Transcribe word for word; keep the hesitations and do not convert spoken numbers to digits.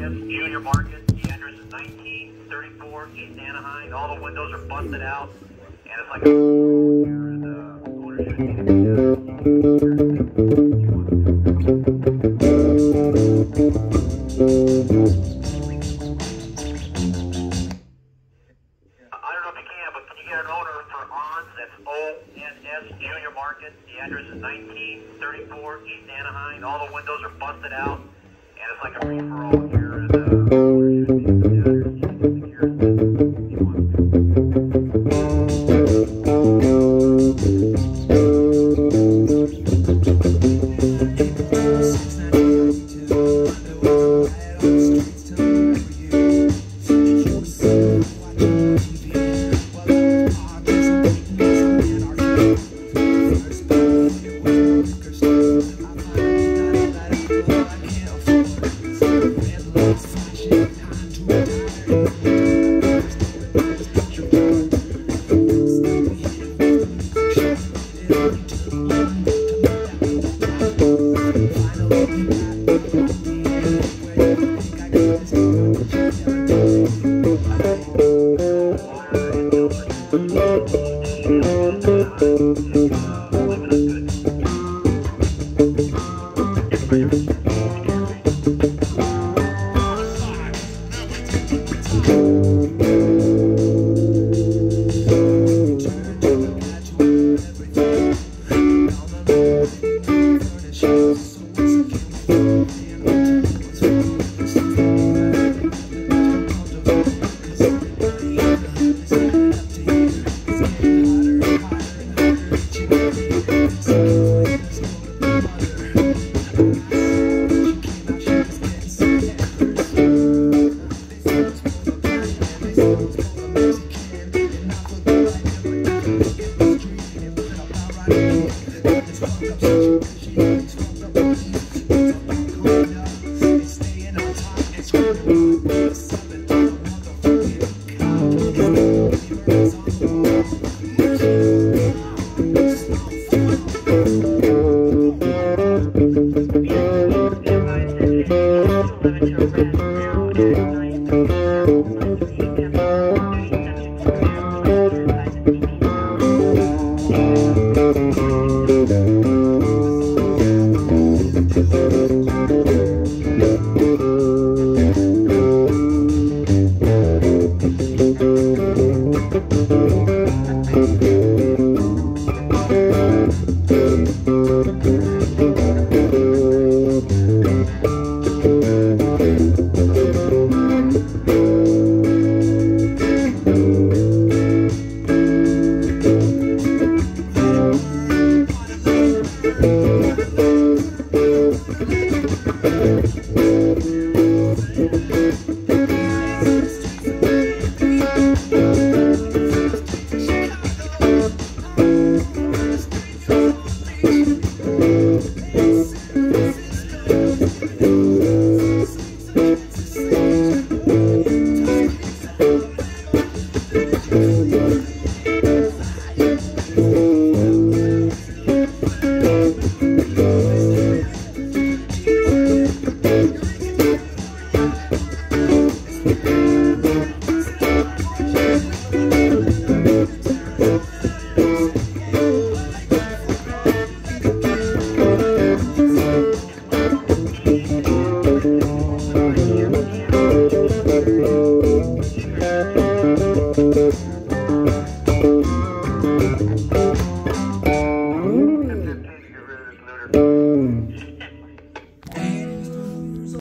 S Junior Market. The address is nineteen thirty-four East Anaheim. All the windows are busted out, and it's like a here, and uh, owner should need to be I don't know if you can, but can you get an owner for O N S? That's O N S Junior Market. The address is nineteen thirty-four East Anaheim. All the windows are busted out, and it's like a free-for-all here, and uh, owner should need to be down here. Thank you.